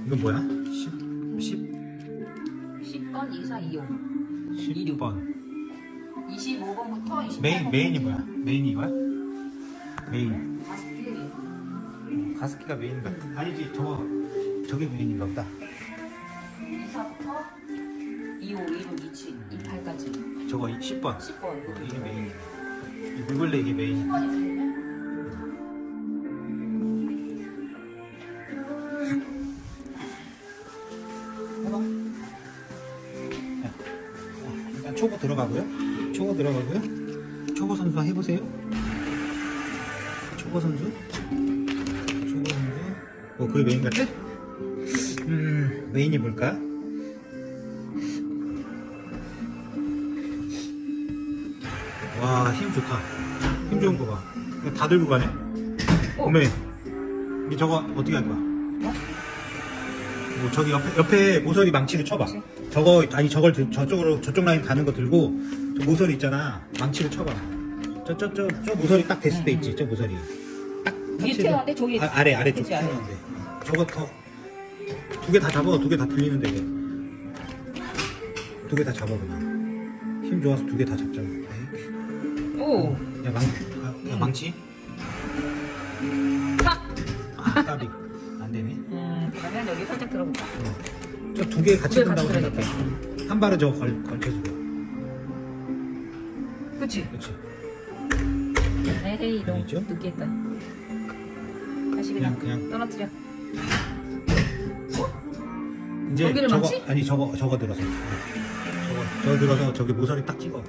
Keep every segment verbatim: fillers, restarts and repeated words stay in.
이건 뭐야? 십, 십, 십 번 이사이오 십 번. 이십오 번부터 이십팔 번. 메인, 메인이 뭐야? 메인이 이거야? 메인. 가습기. 가습기가 메인 같아. 아니지, 저거, 저게 메인인가 보다. 이사부터 이오, 이육, 이칠, 이팔까지. 저거 십 번. 십 번. 이게 메인이네. 이 물걸레 이게 메인. 십 번이 있으면? 해봐. 일단 초보 들어가고요. 초보 들어가고요. 초보 선수 해보세요. 초보 선수. 초보 선수. 어, 그게 메인 같아? 음, 메인이 뭘까? 와, 힘 좋다. 힘 좋은 거 봐. 이거 다 들고 가네. 어메. 이 저거 어떻게 할 거야? 뭐 저기 옆에, 옆에 모서리 망치를 쳐봐. 저거 아니 저걸 들, 저쪽으로 저쪽 라인 가는 거 들고 저 모서리 있잖아. 망치를 쳐봐. 저 저 저 저 모서리 딱 됐을 때 있지. 저 모서리. 딱 위에 튀어나왔는데 저기 아, 아래 아래 쪽 그치, 아래. 튀어나왔는데. 저거 더 두 개 다 잡아. 두 개 다 들리는데. 두 개 다 잡아 그냥. 힘 좋아서 두 개 다 잡잖아. 오. 야, 망, 아, 야, 망치? 탁! 아, 까비. 안 되네. 음, 그러면 여기 살짝 들어볼까? 저 두 개 같이 두개 든다고 같이 생각해. 한 발은 저거 걸, 걸쳐주고. 그치? 그렇지. 에헤이, 너무 아니죠? 늦게 했다. 다시 그냥, 그냥, 그냥. 떨어뜨려. 이제 여기를 저거, 망치? 아니, 저거, 저거 들어서. 저거, 저거 들어서 저기 모서리 딱 찍어.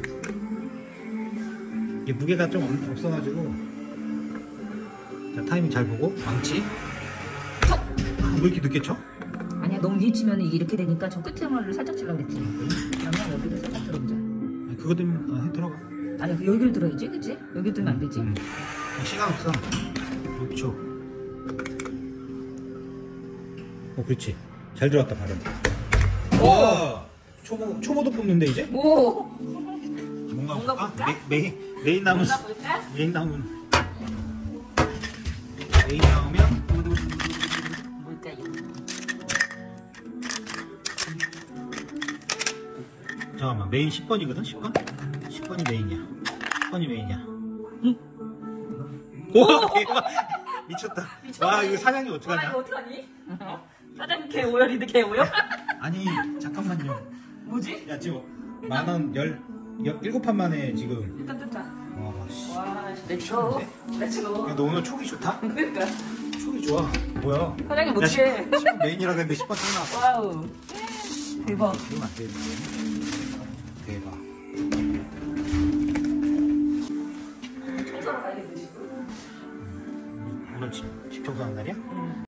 이게 무게가 좀 없- 없어가지고. 자, 타이밍 잘 보고. 망치. 아, 왜 이렇게 늦게 쳐? 아니야, 너무 위에 치면 이게 이렇게 되니까 저 끝에를 살짝 치려고 그랬지. 그러면 여기를 살짝 들어보자. 아니, 그거 들면, 아, 해, 들어가. 아니, 여기를 들어야지, 그치? 여기 들면 안 되지. 음. 시간 없어. 육 초. 어, 그렇지. 잘 들어왔다, 발음. 와! 초보, 초보도 뽑는데, 이제? 오! 뭔가, 뭔가 볼까? 볼까? 메, 메인, 메인 나오면, 뭔가 볼까? 메인 나오면, 메인 나오면, 뭘까요? 잠깐만, 메인 십 번이거든, 십 번? 십 번이 메인이야. 십 번이 메인이야. 응? 와, 대박! 미쳤다. 미쳤네. 와, 이거 사장님 와, 어떡하냐? 이거 어떡하니? 사장님 개 오열인데 개 오열? 아니, 잠깐만요. 뭐지? 야, 지금 만 원, 열, 열, 일곱 판 만에 지금. 일단 뜯자. 와, 씨. 와, 렛츠고. 렛츠고. 야, 너 오늘 촉이 좋다? 그러니까. 촉이 좋아. 뭐야? 사장님 야, 십 못해. 번 메인이라 그랬는데 십 번 딱 나왔어. 와우. 대박. 그러면 안 되는데. 대박. 청소로 가야겠지. 오늘 집, 집 청소하는 날이야? 응.